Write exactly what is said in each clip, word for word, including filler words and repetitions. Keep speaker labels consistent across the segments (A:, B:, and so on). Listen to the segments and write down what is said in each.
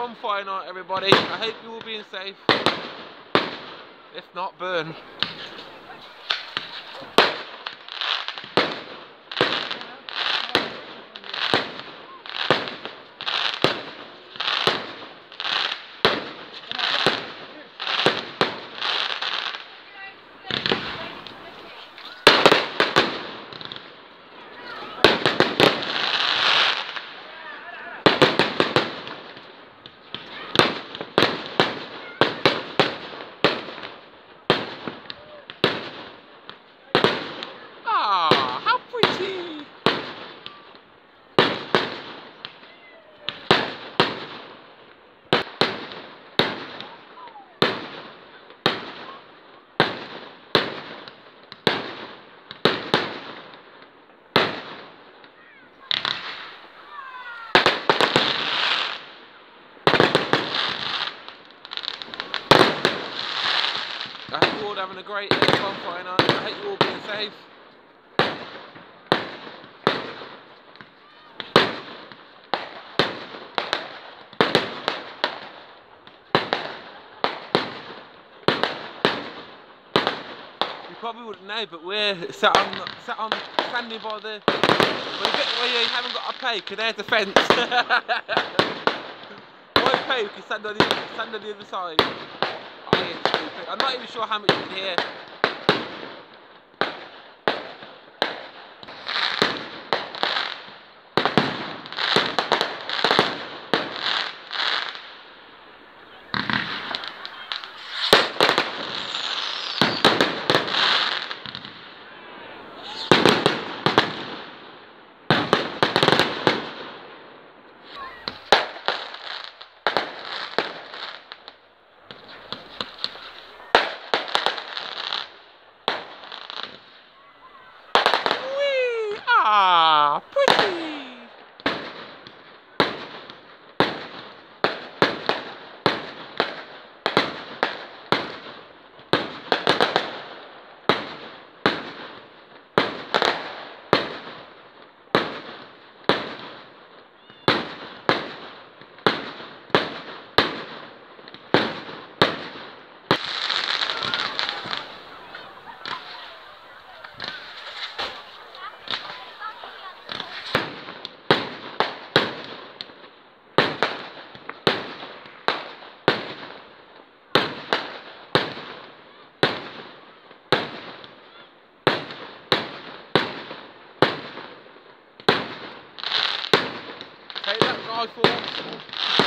A: bonfire night, everybody. I hope you're all being safe. If not, burn. Ah, how pretty! I hope you're all having a great bonfire night. I hope you're all being safe. You probably wouldn't know, but we're sat on, sat on, standing by the, well, bit where you haven't got to pay, because there's the fence. Why pay? You can stand on the, stand on the other side. I ain't stupid. I'm not even sure how much you can hear. Ah, pretty! Take that guy for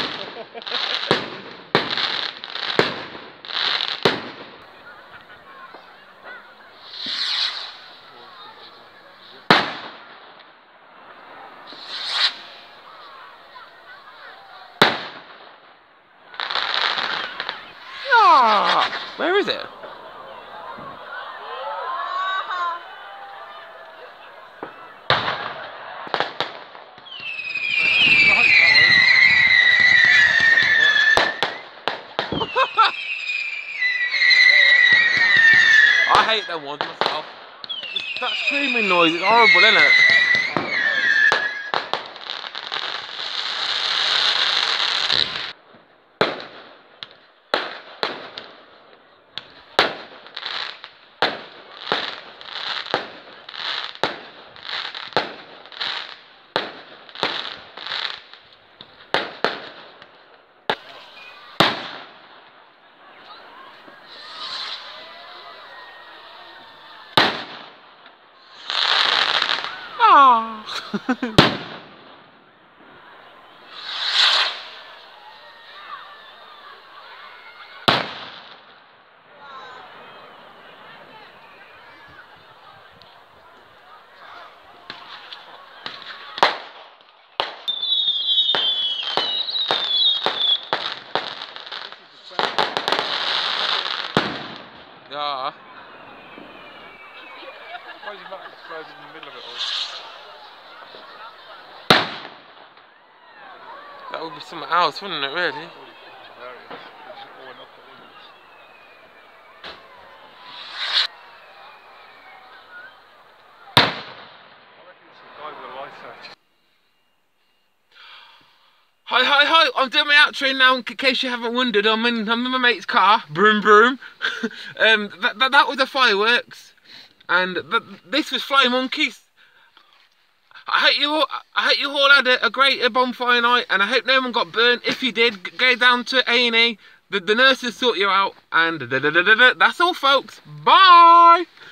A: Ah, where is it? I hate that one myself. That screaming noise is horrible, isn't it? Ah. Yeah.
B: Why is he not exploded in the middle of it all?
A: That would be something else, wouldn't it, really?
B: Hilarious. It just all went up at once. I reckon it's the guy with the lights out.
A: Hi, hi, hi! I'm doing my outro now in case you haven't wondered. I'm in, I'm in my mate's car. Broom, broom. um, that, that, that was the fireworks. And th this was Fly Monkeys. I hope you all, I hope you all had a, a great uh, bonfire night, and I hope no one got burnt. If you did, go down to A and E. The, the nurses sort you out, and da, da, da, da, da. That's all, folks. Bye.